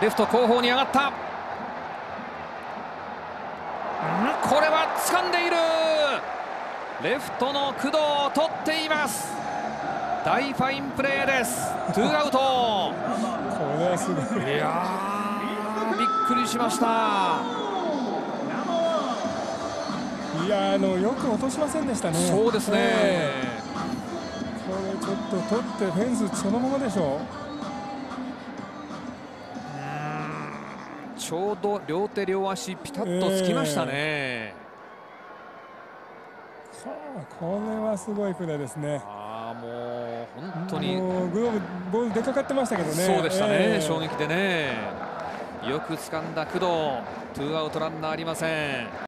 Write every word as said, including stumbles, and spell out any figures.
レフト後方に上がった。これは掴んでいる。レフトの工藤取っています。大ファインプレーです。ツーアウト。 これはすごい。 いやー、びっくりしました。 いや、あのよく落としませんでしたね。 そうですね、えー、これちょっと取ってフェンスそのままでしょう。 ちょうど両手両足ピタッとつきましたね、えー、これはすごいプレーですね。 あもう本当にグローブボール出かかってましたけどね。 そうでしたね、 えー、 衝撃でね。よく掴んだ工藤。ツーアウトランナーありません。